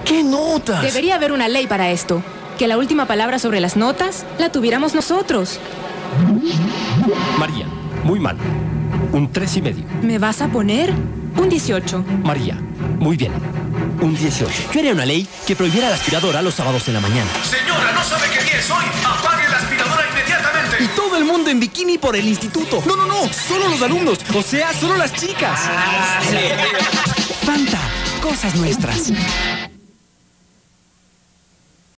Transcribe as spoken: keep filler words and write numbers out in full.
¿Qué notas? Debería haber una ley para esto. Que la última palabra sobre las notas la tuviéramos nosotros. María, muy mal. Un tres y medio. ¿Me vas a poner? Un dieciocho. María, muy bien. Un dieciocho. Yo haría una ley que prohibiera la aspiradora los sábados en la mañana. Señora, ¿no sabe qué día es hoy? ¡Apague la aspiradora inmediatamente! Y todo el mundo en bikini por el instituto. No, no, no. Solo los alumnos. O sea, solo las chicas. Ah, sí. Fanta. Cosas nuestras.